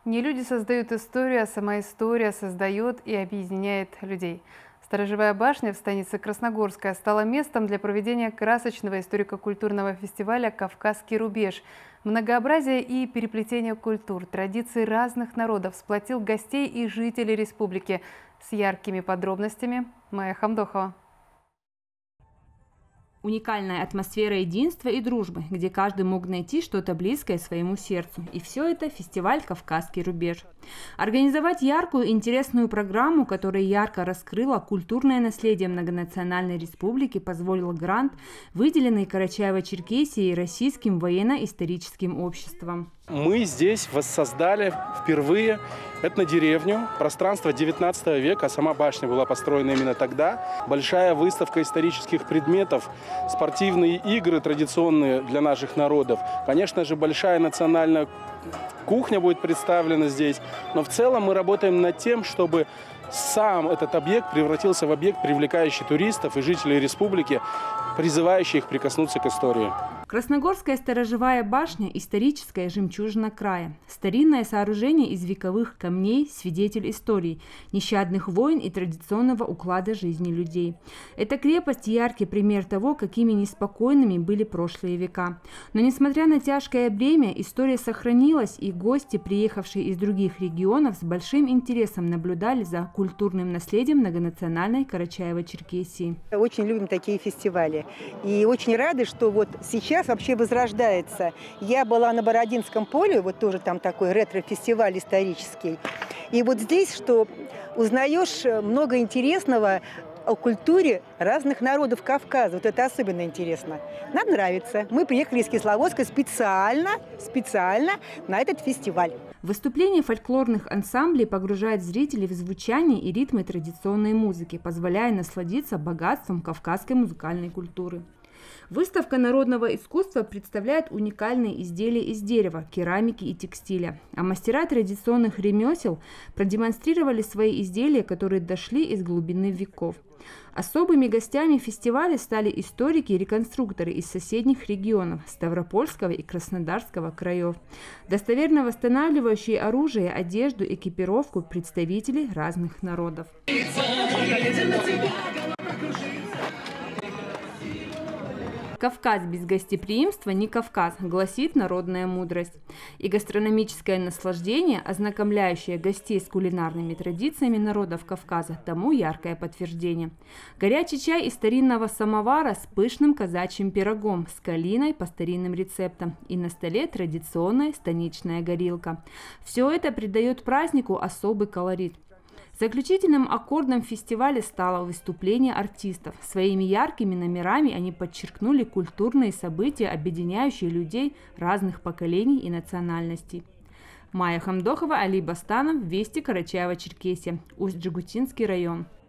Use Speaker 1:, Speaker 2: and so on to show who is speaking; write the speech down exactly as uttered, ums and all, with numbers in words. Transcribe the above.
Speaker 1: Не люди создают историю, а сама история создает и объединяет людей. Сторожевая башня в станице Красногорская стала местом для проведения красочного историко-культурного фестиваля «Кавказский рубеж». Многообразие и переплетение культур, традиций разных народов сплотил гостей и жителей республики. С яркими подробностями Майя Хамдохова.
Speaker 2: Уникальная атмосфера единства и дружбы, где каждый мог найти что-то близкое своему сердцу. И все это фестиваль «Кавказский рубеж». Организовать яркую и интересную программу, которая ярко раскрыла культурное наследие многонациональной республики, позволил грант, выделенный Карачаево-Черкесией Российским военно-историческим обществом.
Speaker 3: Мы здесь воссоздали впервые этнодеревню, пространство девятнадцатого века, сама башня была построена именно тогда. Большая выставка исторических предметов, спортивные игры традиционные для наших народов. Конечно же, большая национальная кухня будет представлена здесь. Но в целом мы работаем над тем, чтобы сам этот объект превратился в объект, привлекающий туристов и жителей республики, призывающий их прикоснуться к истории.
Speaker 2: Красногорская сторожевая башня – историческая жемчужина края. Старинное сооружение из вековых камней, свидетель истории, нещадных войн и традиционного уклада жизни людей. Эта крепость – яркий пример того, какими неспокойными были прошлые века. Но несмотря на тяжкое бремя, история сохранилась, и гости, приехавшие из других регионов, с большим интересом наблюдали за культурным наследием многонациональной Карачаево-Черкесии.
Speaker 4: Очень любим такие фестивали. И очень рады, что вот сейчас вообще возрождается. Я была на Бородинском поле, вот тоже там такой ретро-фестиваль исторический. И вот здесь, что узнаешь много интересного о культуре разных народов Кавказа. Вот это особенно интересно. Нам нравится. Мы приехали из Кисловодска специально, специально на этот фестиваль.
Speaker 2: Выступление фольклорных ансамблей погружает зрителей в звучание и ритмы традиционной музыки, позволяя насладиться богатством кавказской музыкальной культуры. Выставка народного искусства представляет уникальные изделия из дерева, керамики и текстиля. А мастера традиционных ремесел продемонстрировали свои изделия, которые дошли из глубины веков. Особыми гостями фестиваля стали историки и реконструкторы из соседних регионов – Ставропольского и Краснодарского краев. Достоверно восстанавливающие оружие, одежду, экипировку представители разных народов. «Кавказ без гостеприимства не Кавказ», гласит народная мудрость. И гастрономическое наслаждение, ознакомляющее гостей с кулинарными традициями народов Кавказа, тому яркое подтверждение. Горячий чай из старинного самовара с пышным казачьим пирогом, с калиной по старинным рецептам. И на столе традиционная станичная горилка. Все это придает празднику особый колорит. Заключительным аккордом фестиваля стало выступление артистов. Своими яркими номерами они подчеркнули культурные события, объединяющие людей разных поколений и национальностей. Майя Хамдохова, Али Бастанов, Вести, Карачаево-Черкесия, Усть-Джигутинский район.